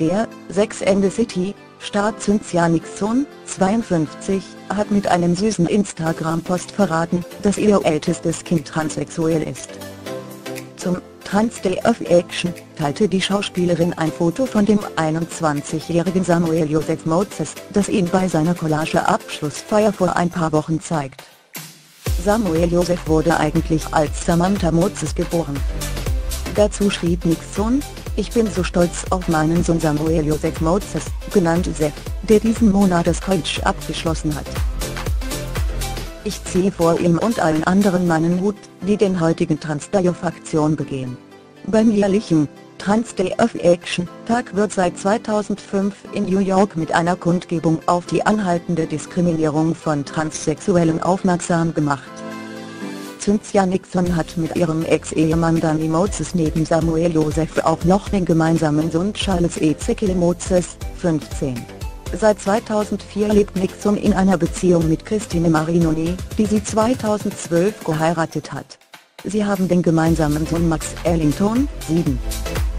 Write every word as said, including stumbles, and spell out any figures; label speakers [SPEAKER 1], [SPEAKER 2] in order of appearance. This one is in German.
[SPEAKER 1] Der Sex and the City Star Cynthia Nixon, zweiundfünfzig, hat mit einem süßen Instagram-Post verraten, dass ihr ältestes Kind transsexuell ist. Zum Trans Day of Action teilte die Schauspielerin ein Foto von dem einundzwanzigjährigen Samuel Joseph Moses, das ihn bei seiner Collage-Abschlussfeier vor ein paar Wochen zeigt. Samuel Joseph wurde eigentlich als Samantha Moses geboren. Dazu schrieb Nixon: „Ich bin so stolz auf meinen Sohn Samuel Joseph Moses, genannt Sepp, der diesen Monat das College abgeschlossen hat. Ich ziehe vor ihm und allen anderen meinen Hut, die den heutigen Trans Day of Action begehen. Beim jährlichen Trans Day of Action Tag wird seit zweitausendfünf in New York mit einer Kundgebung auf die anhaltende Diskriminierung von Transsexuellen aufmerksam gemacht." Cynthia Nixon hat mit ihrem Ex-Ehemann Danny Moses neben Samuel Joseph auch noch den gemeinsamen Sohn Charles Ezekiel Moses, fünfzehn. Seit zweitausendvier lebt Nixon in einer Beziehung mit Christine Marinoni, die sie zweitausendzwölf geheiratet hat. Sie haben den gemeinsamen Sohn Max Ellington, sieben.